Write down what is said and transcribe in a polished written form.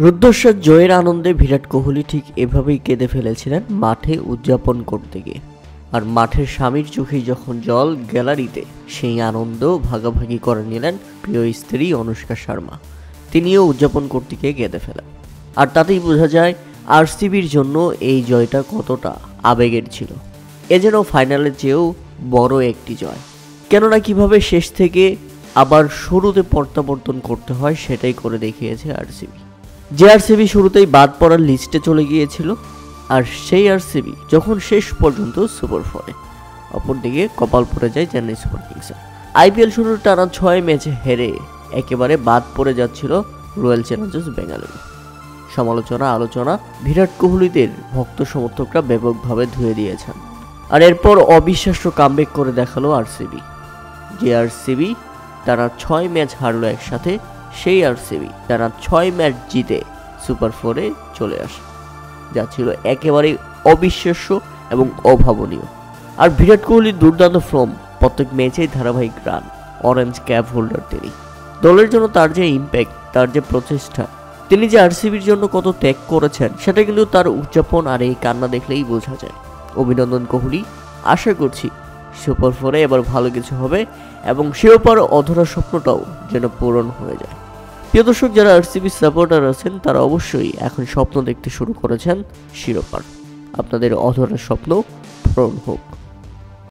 রুদ্ধশ্বাস জয়ের আনন্দে বিরাট কোহলি ঠিক এভাবেই কেঁদে ফেলেছিলেন মাঠে উদযাপন করতে গিয়ে। আর মাঠের স্বামীর চোখেই যখন জল, গ্যালারিতে সেই আনন্দ ভাগাভাগি করে নিলেন প্রিয় স্ত্রী অনুষ্কা শর্মা। তিনিও উদযাপন করতে গিয়ে কেঁদে ফেলেন। আর তাতেই বোঝা যায় আরসিবির জন্য এই জয়টা কতটা আবেগের ছিল। এ যেন ফাইনালের চেয়েও বড় একটি জয়। কেননা কিভাবে শেষ থেকে আবার শুরুতে প্রত্যাবর্তন করতে হয় সেটাই করে দেখিয়েছে আরসিবি। যে আরসিবি শুরুতেই বাদ পড়ার লিস্টে চলে গিয়েছিল, আর সেই আরসিবি যখন শেষ পর্যন্ত সুপার ফোরে। অপরদিকে কপাল পড়ে যায় চেন্নাই সুপার কিংসের। আইপিএল শুরুর টানা 6 ম্যাচে হেরে একেবারে বাদ পড়ে যাচ্ছিল রয়্যাল চ্যালেঞ্জার্স বেঙ্গালুরু। সমালোচনা, আলোচনা, বিরাট কোহলিদের ভক্ত সমর্থকরা ব্যাপকভাবে ধুয়ে দিয়েছেন। আর এরপর অবিশ্বাস্য কামব্যাক করে দেখালো আরসিবি। যে আরসিবি টানা 6 ম্যাচ হারলো একসাথে, সেই আরসিবি টানা 6 ম্যাচ জিতে সুপার ফোরে চলে আসে, যা ছিল একেবারেই অবিশ্বাস্য এবং অভাবনীয়। আর বিরাট কোহলির দুর্দান্ত ফর্ম, প্রত্যেক ম্যাচেই ধারাবাহিক রান, অরেঞ্জ ক্যাপ হোল্ডার তিনি। দলের জন্য তার যে ইম্প্যাক্ট, তার যে প্রচেষ্টা, তিনি যে আরসিবির জন্য কত ত্যাগ করেছেন সেটা কিন্তু তার উদযাপন আর এই কান্না দেখলেই বোঝা যায়। অভিনন্দন কোহলি। আশা করছি সুপার ফোরে এবার ভালো কিছু হবে এবং শিরোপার অধরা স্বপ্নটাও যেন পূরণ হয়ে যায়। প্রিয় দর্শক, যারা আরসিবি সাপোর্টার আছেন তারা অবশ্যই এখন স্বপ্ন দেখতে শুরু করেছেন শিরোপার। আপনাদের অধরা স্বপ্ন পূরণ হোক।